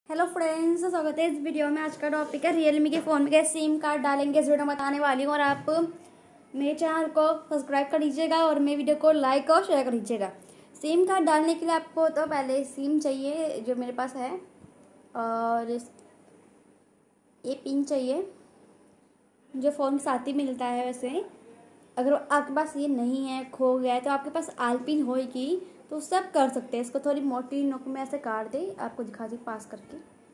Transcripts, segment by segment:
Hello friends, स्वागत है इस वीडियो में। आज का टॉपिक है रियलमी के फ़ोन में कैसे सिम कार्ड डालेंगे। इस वीडियो में बताने वाली हूँ और आप मेरे चैनल को सब्सक्राइब कर लीजिएगा और मेरे वीडियो को लाइक और शेयर कर लीजिएगा। सिम कार्ड डालने के लिए आपको तो पहले सिम चाहिए जो मेरे पास है, और ये पिन चाहिए जो फ़ोन के साथ ही मिलता है। वैसे अगर आपके पास ये नहीं है, खो गया है, तो आपके पास आलपिन होगी तो सब कर सकते हैं। इसको थोड़ी मोटी नोक में ऐसे काट दे, आपको दिखा दी पास करके।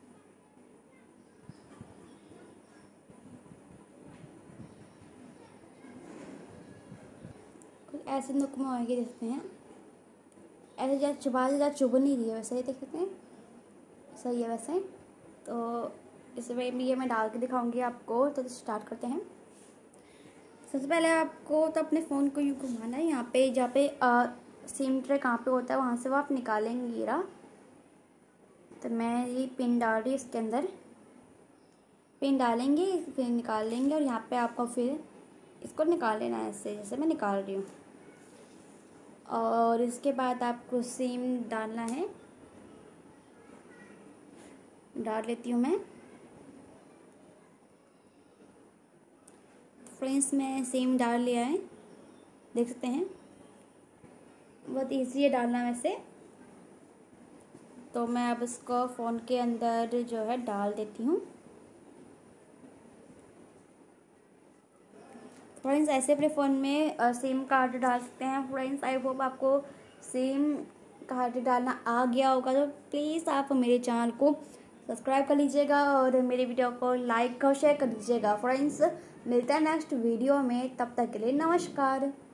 ऐसे नुक में होएगी, देखते हैं। ऐसे ज़्यादा ज़्यादा चुभ नहीं रही है, वैसे ही देख सकते हैं, सही है वैसे। तो इसमें ये मैं डाल के दिखाऊंगी आपको। तो स्टार्ट करते हैं। सबसे पहले आपको तो अपने फ़ोन को यूँ घुमाना है। यहाँ पे जहाँ पे सिम ट्रे कहाँ पे होता है वहाँ से वो आप निकालेंगे ये रहा। तो मैं ये पिन डाल रही हूँ, इसके अंदर पिन डालेंगे, फिर निकाल लेंगे और यहाँ पे आपको फिर इसको निकाल लेना है ऐसे, जैसे मैं निकाल रही हूँ। और इसके बाद आपको सिम डालना है, डाल लेती हूँ मैं। फ्रेंड्स, मैं सिम डाल लिया है, देख सकते हैं। बहुत इजी है डालना वैसे। तो मैं अब इसको फ़ोन के अंदर जो है डाल देती हूँ। फ्रेंड्स, ऐसे अपने फ़ोन में सिम कार्ड डाल सकते हैं। फ्रेंड्स, आई होप आपको सिम कार्ड डालना आ गया होगा। तो प्लीज़ आप मेरे चैनल को सब्सक्राइब कर लीजिएगा और मेरे वीडियो को लाइक और शेयर कर दीजिएगा। फ्रेंड्स, मिलता है नेक्स्ट वीडियो में, तब तक के लिए नमस्कार।